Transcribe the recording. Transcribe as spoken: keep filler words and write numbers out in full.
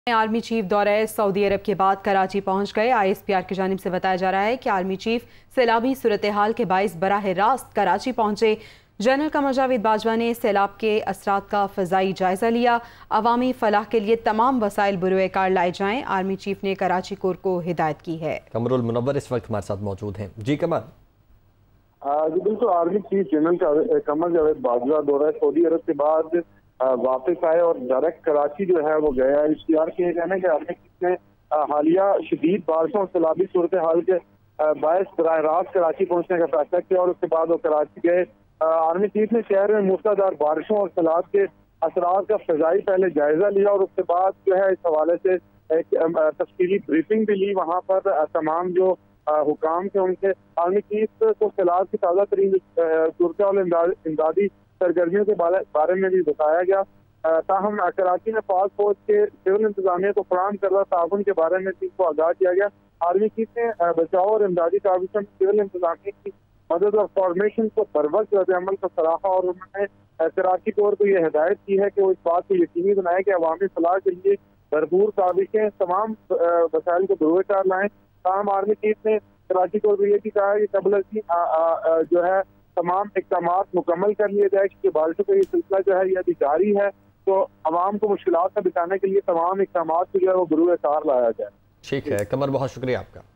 Army chief दौरे सऊदी अरब के बाद कराची पहुंच गए। आई एस पी आर की जानिब से बताया जा रहा है कि आर्मी चीफ सैलाबी सूरत हाल के बाइस बराह रास्त कराची पहुंचे। जनरल कमर जावेद बाजवा ने सैलाब के असरात का फ़ज़ाई जायजा लिया। अवामी फलाह के लिए तमाम वसाइल बुरुए कार लाए जाएं, आर्मी चीफ ने कराची कोर को हिदायत की है। कमरुल मुनव्वर इस वक्त हमारे साथ मौजूद हैं। जी कमर। जी बिल्कुल, army chief general Qamar Javed Bajwa दौरा सऊदी अरब के बाद वापस आए और डायरेक्ट कराची जो है वो गया। इश्तिहार के कहना है कि आर्मी चीफ ने हालिया शदीद बारिशों और सैलाबी सूरत हाल के बायस बराह रास्त कराची पहुंचने का फैसला किया और उसके बाद वो कराची गए। आर्मी चीफ ने शहर में मूसलाधार बारिशों और सैलाब के असरात का फजाई पहले जायजा लिया और उसके बाद जो है इस हवाले से एक तफसीली ब्रीफिंग भी ली। वहाँ पर तमाम जो हुकाम थे उनसे आर्मी चीफ को सैलाब की ताज़ा तरीन सूरत और इमदादी सरगर्मियों के बारे में भी बताया गया। ताहम कराची में फाल फौज के सिविल इंतजामिया को फराहम करदा ताउन के बारे में चीफ को आगाह किया गया। आर्मी चीफ ने बचाव और इमदादी काविशों में सिविल इंतजामिया की मदद और फॉर्मेशन को बर वक्त रद्द-ए-अमल को सराहा और उन्होंने कराची कोर को यह हिदायत की है कि वो इस बात को यकीनी बनाए कि अवामी फलाह के लिए भरपूर काविशें तमाम वसाइल को बुरुए कार लाएं। ताहम आर्मी चीफ ने कराची कोर को यह भी कहा कि कबल जो है तमाम इक़दाम मुकम्मल कर लिए जाए क्योंकि बारिशों का ये सिलसिला जो है ये अभी जारी है, तो अवाम को मुश्किलात से बचाने के लिए तमाम इक़दाम को जो है वो बुरुए कार लाया जाए। ठीक है कमर, बहुत शुक्रिया आपका।